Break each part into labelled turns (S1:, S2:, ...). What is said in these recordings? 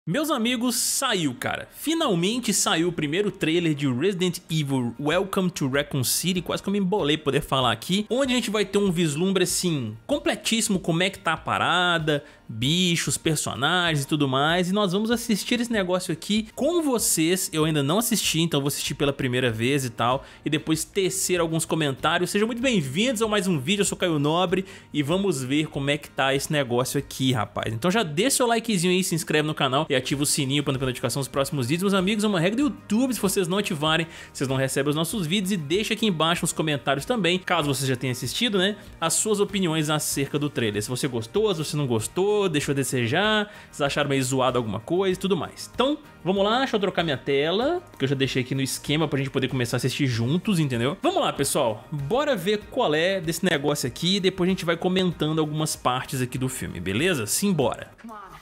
S1: Meus amigos, saiu, cara. Finalmente saiu o primeiro trailer de Resident Evil Welcome to Raccoon City. Quase que eu me embolei poder falar aqui. Onde a gente vai ter um vislumbre, assim, completíssimo. Como é que tá a parada, bichos, personagens e tudo mais. E nós vamos assistir esse negócio aqui com vocês. Eu ainda não assisti, então vou assistir pela primeira vez e tal. E depois tecer alguns comentários. Sejam muito bem-vindos a mais um vídeo. Eu sou Caio Nobre. E vamos ver como é que tá esse negócio aqui, rapaz. Então já deixa seu likezinho aí, se inscreve no canal e ativa o sininho para não perder notificação dos próximos vídeos. Meus amigos, é uma regra do YouTube, se vocês não ativarem, vocês não recebem os nossos vídeos. E deixa aqui embaixo nos comentários também, caso você já tenha assistido, né, as suas opiniões acerca do trailer. Se você gostou, se você não gostou, deixou a desejar, se acharam meio zoado alguma coisa e tudo mais. Então, vamos lá, deixa eu trocar minha tela, porque eu já deixei aqui no esquema pra gente poder começar a assistir juntos, entendeu? Vamos lá, pessoal, bora ver qual é desse negócio aqui e depois a gente vai comentando algumas partes aqui do filme, beleza? Simbora!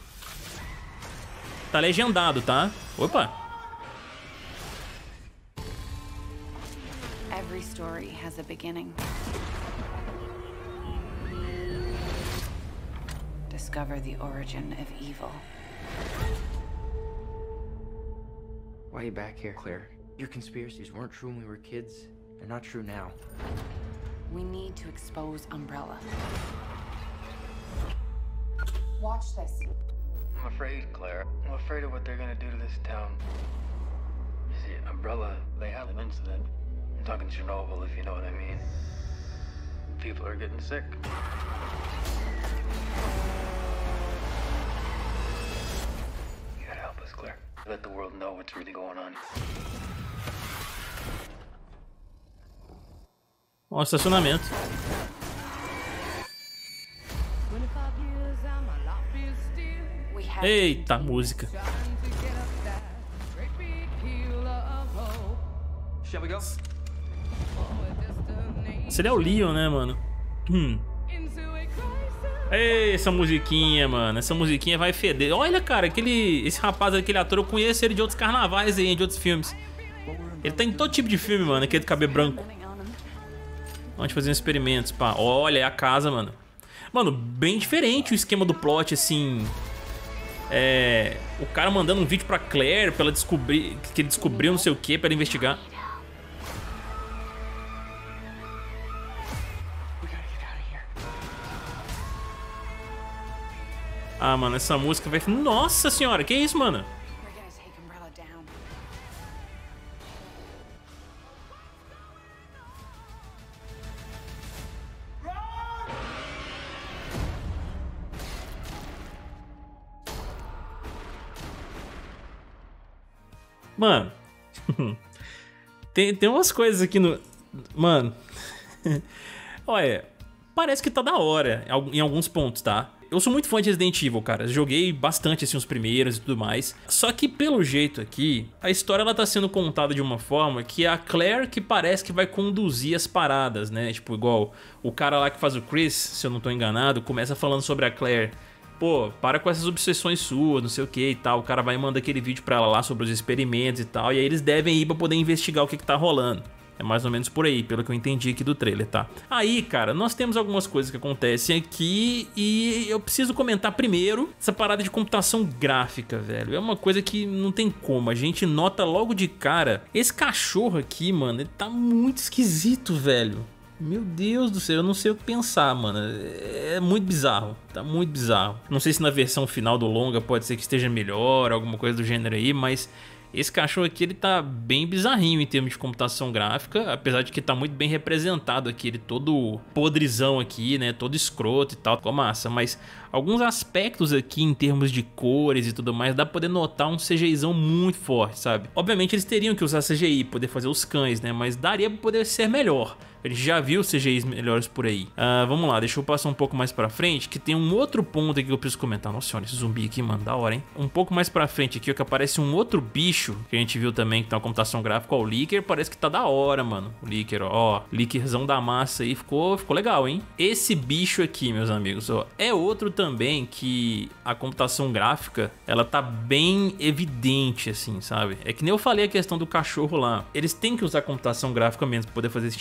S1: Tá legendado, tá? Opa!
S2: Every story has a beginning. Discover the origin of evil.
S3: Why are you back here, Claire? Your conspiracies weren't true when we were kids. They're not true now.
S2: We need to expose Umbrella. Watch this.
S4: I'm afraid, Claire. I'm afraid of what they're gonna do to this town. You see, Umbrella, they had an incident. I'm talking Chernobyl, if you know what I mean. People are getting sick. You gotta help us, Claire. Let the world know what's really going on.
S1: Ó, o estacionamento.
S2: We have
S1: Eita, música.
S3: Shall we go?
S1: Seria o Leon, né, mano? Ei, essa musiquinha, mano. Essa musiquinha vai feder. Olha, cara, esse rapaz, aquele ator, eu conheço ele de outros carnavais aí, de outros filmes. Ele tá em todo tipo de filme, mano. Aquele de cabelo branco. Vamos fazer uns experimentos, pá. Olha, é a casa, mano. Mano, bem diferente o esquema do plot, assim. O cara mandando um vídeo pra Claire pra ela descobrir que ele descobriu não sei o que, pra ela investigar. Ah, mano, essa música vai... Nossa senhora, que isso, mano?
S2: We're gonna take Umbrella down.
S1: Mano, tem umas coisas aqui no... Mano, olha, parece que tá da hora em alguns pontos, tá? Eu sou muito fã de Resident Evil, cara. Joguei bastante, assim, os primeiros e tudo mais. Só que, pelo jeito aqui, a história, ela tá sendo contada de uma forma que é a Claire que parece que vai conduzir as paradas, né? Tipo, igual o cara lá que faz o Chris, se eu não tô enganado, começa falando sobre a Claire. Pô, para com essas obsessões suas, não sei o que e tal. O cara vai e manda aquele vídeo pra ela lá sobre os experimentos e tal. E aí eles devem ir pra poder investigar o que tá rolando. É mais ou menos por aí, pelo que eu entendi aqui do trailer, tá? Aí, cara, nós temos algumas coisas que acontecem aqui e eu preciso comentar primeiro essa parada de computação gráfica, velho. É uma coisa que não tem como, a gente nota logo de cara. Esse cachorro aqui, mano, ele tá muito esquisito, velho. Meu Deus do céu, eu não sei o que pensar, mano. É muito bizarro, tá muito bizarro. Não sei se na versão final do longa pode ser que esteja melhor, alguma coisa do gênero aí, mas... Esse cachorro aqui, ele tá bem bizarrinho em termos de computação gráfica, apesar de que tá muito bem representado aqui, ele todo podrizão aqui, né, todo escroto e tal, ficou massa, mas alguns aspectos aqui em termos de cores e tudo mais, dá pra poder notar um CGIzão muito forte, sabe? Obviamente eles teriam que usar CGI, poder fazer os cães, né, mas daria pra poder ser melhor. A gente já viu CGIs melhores por aí. Vamos lá, deixa eu passar um pouco mais pra frente, que tem um outro ponto aqui que eu preciso comentar. Nossa senhora, esse zumbi aqui, mano, da hora, hein? Um pouco mais pra frente aqui, ó, que aparece um outro bicho, que a gente viu também, que tá uma computação gráfica, ó, o Licker, parece que tá da hora, mano. O Licker, ó, Lickerzão da massa aí, ficou legal, hein? Esse bicho aqui, meus amigos, ó, é outro também que a computação gráfica, ela tá bem evidente, assim, sabe? É que nem eu falei a questão do cachorro lá. Eles têm que usar computação gráfica mesmo pra poder fazer esse tipo de música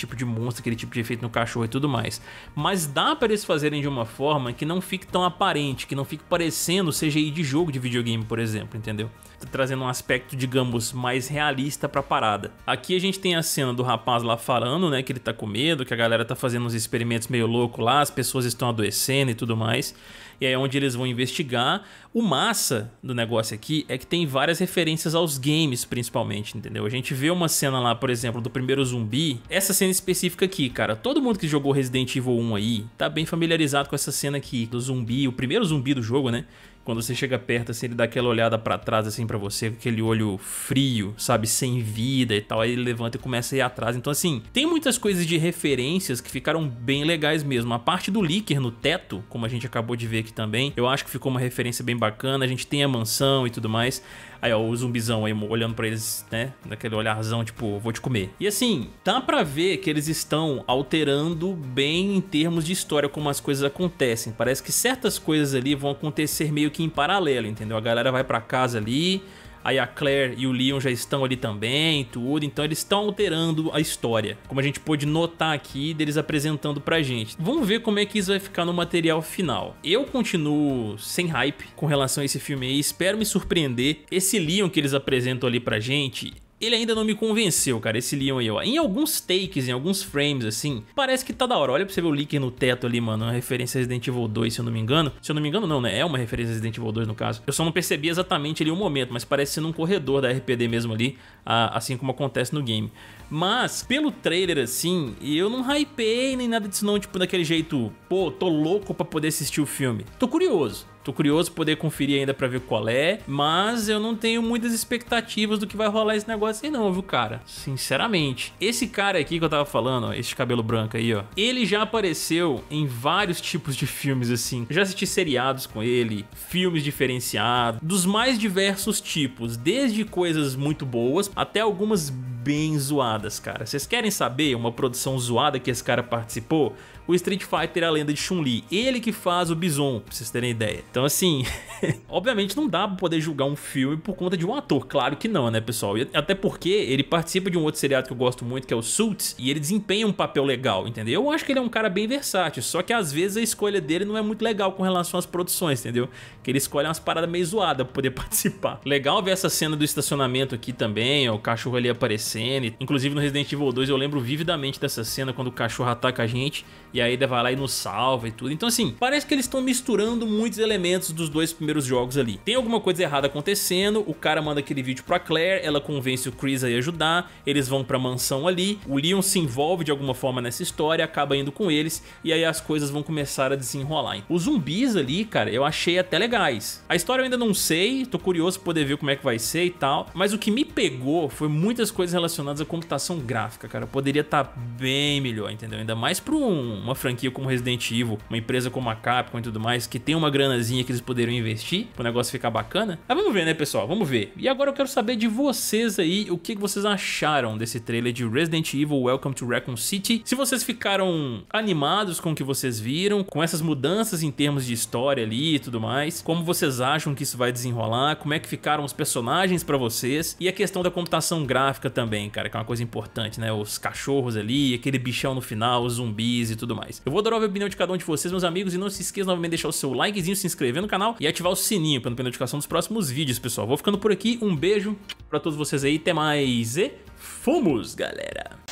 S1: bagunça, aquele tipo de efeito no cachorro e tudo mais. Mas dá para eles fazerem de uma forma que não fique tão aparente, que não fique parecendo CGI de jogo de videogame, por exemplo, entendeu? Tá trazendo um aspecto, digamos, mais realista pra parada. Aqui a gente tem a cena do rapaz lá falando, né, que ele tá com medo, que a galera tá fazendo uns experimentos meio loucos lá, as pessoas estão adoecendo e tudo mais. E aí é onde eles vão investigar. O massa do negócio aqui é que tem várias referências aos games, principalmente, entendeu? A gente vê uma cena lá, por exemplo, do primeiro zumbi. Essa cena específica aqui, cara, todo mundo que jogou Resident Evil 1 aí tá bem familiarizado com essa cena aqui do zumbi, o primeiro zumbi do jogo, né? Quando você chega perto, assim, ele dá aquela olhada pra trás, assim, pra você, com aquele olho frio, sabe, sem vida e tal. Aí ele levanta e começa a ir atrás. Então, assim, tem muitas coisas de referências que ficaram bem legais mesmo. A parte do Licker no teto, como a gente acabou de ver aqui também, eu acho que ficou uma referência bem bacana. A gente tem a mansão e tudo mais. Aí, ó, o zumbizão aí olhando pra eles, né, daquele olharzão, tipo, vou te comer. E assim, dá pra ver que eles estão alterando bem em termos de história como as coisas acontecem. Parece que certas coisas ali vão acontecer meio que em paralelo, entendeu? A galera vai pra casa ali, aí a Claire e o Leon já estão ali também, tudo. Então eles estão alterando a história, como a gente pôde notar aqui deles apresentando pra gente. Vamos ver como é que isso vai ficar no material final. Eu continuo sem hype com relação a esse filme aí, espero me surpreender. Esse Leon que eles apresentam ali pra gente, ele ainda não me convenceu, cara, esse Leon aí, ó. Em alguns takes, em alguns frames, assim, parece que tá da hora. Olha pra você ver o Licker no teto ali, mano. Uma referência a Resident Evil 2, se eu não me engano. Se eu não me engano, não, né? É uma referência a Resident Evil 2, no caso. Eu só não percebi exatamente ali o momento, mas parece ser num corredor da RPD mesmo ali, assim como acontece no game. Mas, pelo trailer, assim, eu não hypei nem nada disso não, tipo, daquele jeito, pô, tô louco pra poder assistir o filme. Tô curioso pra poder conferir ainda pra ver qual é, mas eu não tenho muitas expectativas do que vai rolar esse negócio aí não, viu, cara? Sinceramente. Esse cara aqui que eu tava falando, ó, esse cabelo branco aí, ó, ele já apareceu em vários tipos de filmes, assim. Eu já assisti seriados com ele, filmes diferenciados, dos mais diversos tipos, desde coisas muito boas até algumas bem zoadas, cara. Vocês querem saber uma produção zoada que esse cara participou? O Street Fighter A Lenda de Chun-Li, ele que faz o Bison, pra vocês terem ideia. Então assim, obviamente não dá pra poder julgar um filme por conta de um ator, claro que não, né, pessoal? E até porque ele participa de um outro seriado que eu gosto muito, que é o Suits, e ele desempenha um papel legal, entendeu? Eu acho que ele é um cara bem versátil, só que às vezes a escolha dele não é muito legal com relação às produções, entendeu? Que ele escolhe umas paradas meio zoadas pra poder participar. Legal ver essa cena do estacionamento aqui também, ó, o cachorro ali aparecendo. Inclusive no Resident Evil 2 eu lembro vividamente dessa cena quando o cachorro ataca a gente, e aí ele vai lá e nos salva e tudo. Então assim, parece que eles estão misturando muitos elementos dos dois primeiros jogos ali. Tem alguma coisa errada acontecendo, o cara manda aquele vídeo pra Claire, ela convence o Chris a ir ajudar, eles vão pra mansão ali, o Leon se envolve de alguma forma nessa história, acaba indo com eles, e aí as coisas vão começar a desenrolar. Os zumbis ali, cara, eu achei até legais. A história eu ainda não sei, tô curioso pra poder ver como é que vai ser e tal, mas o que me pegou foi muitas coisas relacionadas à computação gráfica, cara. Poderia estar bem melhor, entendeu? Ainda mais pra uma franquia como Resident Evil, uma empresa como a Capcom e tudo mais, que tem uma granazinha que eles poderiam investir pro negócio ficar bacana. Mas vamos ver, né, pessoal? Vamos ver. E agora eu quero saber de vocês aí, o que vocês acharam desse trailer de Resident Evil Welcome to Raccoon City. Se vocês ficaram animados com o que vocês viram, com essas mudanças em termos de história ali e tudo mais, como vocês acham que isso vai desenrolar, como é que ficaram os personagens pra vocês, e a questão da computação gráfica também, cara, que é uma coisa importante, né? Os cachorros ali, aquele bichão no final, os zumbis e tudo mais. Eu vou adorar ver a opinião de cada um de vocês, meus amigos, e não se esqueça novamente de deixar o seu likezinho, se inscrever no canal e ativar o sininho para não perder notificação dos próximos vídeos, pessoal. Vou ficando por aqui, um beijo pra todos vocês aí, até mais e fomos, galera!